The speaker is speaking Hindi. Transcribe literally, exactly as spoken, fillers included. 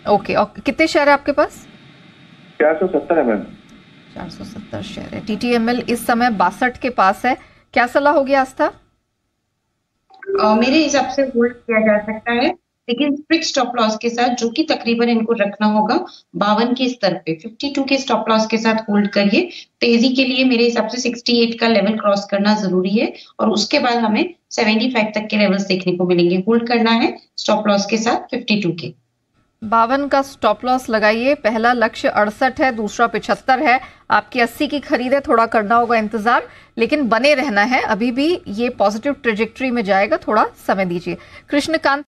ओके, और कितने शेयर है आपके पास? चार सौ सत्तर एम एम। चार सौ सत्तर शेयर है। टीटीएमएल इस समय बासठ के पास है, क्या सलाह होगी आस्था? uh, मेरे हिसाब से होल्ड किया जा सकता है, लेकिन स्ट्रिक्ट स्टॉप लॉस के साथ, जो कि तकरीबन इनको रखना होगा बावन के स्तर पे। बावन के स्टॉप लॉस के साथ होल्ड करिए। तेजी के लिए मेरे हिसाब से अड़सठ का लेवल क्रॉस करना जरूरी है और उसके बाद हमें पचहत्तर तक के लेवल्स देखने को मिलेंगे। होल्ड करना है स्टॉप लॉस के साथ बावन के। बावन का स्टॉप लॉस लगाइए। पहला लक्ष्य अड़सठ है, दूसरा पिछहत्तर है। आपकी अस्सी की खरीद है, थोड़ा करना होगा इंतजार, लेकिन बने रहना है। अभी भी ये पॉजिटिव ट्रेजेक्टरी में जाएगा, थोड़ा समय दीजिए। कृष्णकांत